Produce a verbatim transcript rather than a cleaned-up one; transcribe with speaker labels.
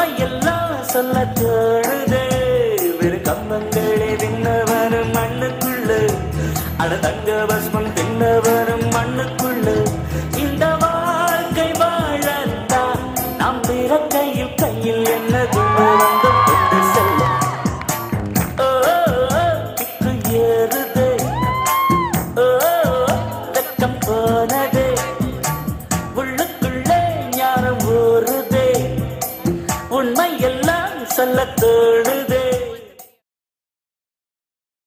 Speaker 1: உண்மையெல்லாம் சொல்ல தோணுதே வெறு கம்பங்களே தின்னவரும் மண்ணுக்குள்ள அட தங்க பஸ்மம் தின்னவரும் மண்ணுக்குள்ள இந்த வாழ்க்கை வாழத்தான் நாம் பிறக்கையில் கையில் என்ன துண்டு வந்து கொண்டு செல்ல ஓ திக்கு ஏறுதே ஓ வெக்கம் போனதே உள்ளுக்குள்ளே ஞானம் ஊறுதே உண்மையெல்லாம் சொல்ல தோடு